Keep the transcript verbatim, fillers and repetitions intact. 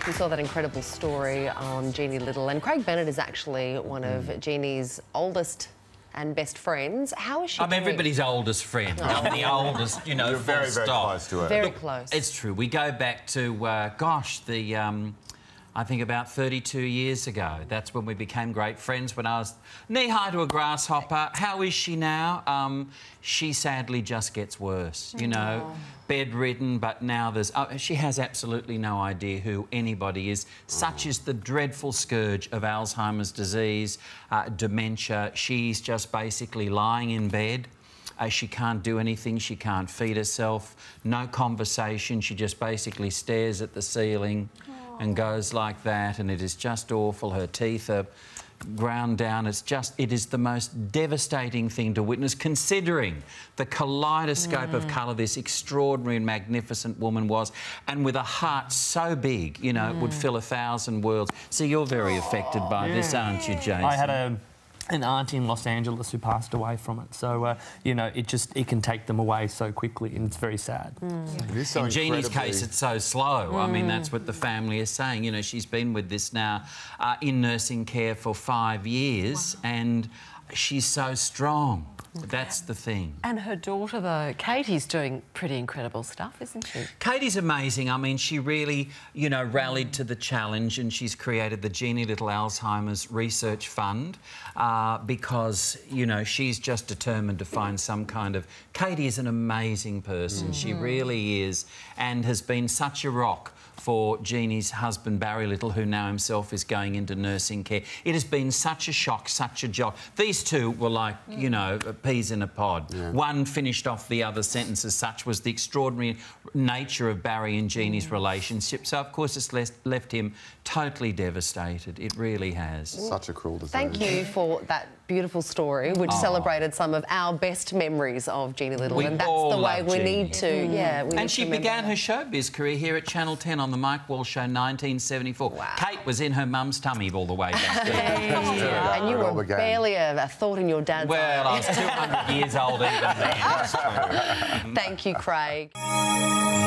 We saw that incredible story on Jeanne Little, and Craig Bennett is actually one of mm. Jeanne's oldest and best friends. How is she I'm doing? everybody's oldest friend. Oh. I'm the oldest, you know, You're very, very stop. close to her. Very Look, close. It's true. We go back to, uh, gosh, the... Um, I think about thirty-two years ago. That's when we became great friends, when I was knee-high to a grasshopper. How is she now? Um, she sadly just gets worse, you know, oh. bedridden, but now there's... Uh, she has absolutely no idea who anybody is. Such is the dreadful scourge of Alzheimer's disease, uh, dementia. She's just basically lying in bed. Uh, she can't do anything, she can't feed herself, no conversation, she just basically stares at the ceiling and goes like that, and it is just awful. Her teeth are ground down. It's just, it is the most devastating thing to witness, considering the kaleidoscope mm. of colour this extraordinary and magnificent woman was, and with a heart so big, you know, mm. it would fill a thousand worlds. So you're very affected by yeah. this, aren't you, Jason? I had a... an auntie in Los Angeles who passed away from it. So, uh, you know, it just, it can take them away so quickly, and it's very sad. Mm. It is so in Jeanne's incredibly... case, it's so slow. Mm. I mean, that's what the family is saying. You know, she's been with this now uh, in nursing care for five years, wow. and she's so strong. That's the thing. And her daughter, though, Katie's doing pretty incredible stuff, isn't she? Katie's amazing. I mean, she really, you know, rallied to the challenge, and she's created the Jeanne Little Alzheimer's Research Fund uh, because, you know, she's just determined to find some kind of... Katie is an amazing person. Mm. She really is, and has been such a rock for Jeanne's husband, Barry Little, who now himself is going into nursing care. It has been such a shock, such a job. These two were like, mm. you know, peas in a pod. Yeah. One finished off the other sentence as such was the extraordinary nature of Barry and Jeanne's mm. relationship. So, of course, it's left, left him totally devastated. It really has. Such a cruel disease. Thank you for that beautiful story, which oh. celebrated some of our best memories of Jeanne Little, we and that's the way we Jeanne. need to, mm. yeah. We and need she to began her. her showbiz career here at Channel ten on the Mike Wall Show, nineteen seventy-four. Wow. Kate was in her mum's tummy all the way back there. Hey, yeah. And you were barely a, a thought in your dad's Well, eye. I was two hundred years old even then. Thank you, Craig.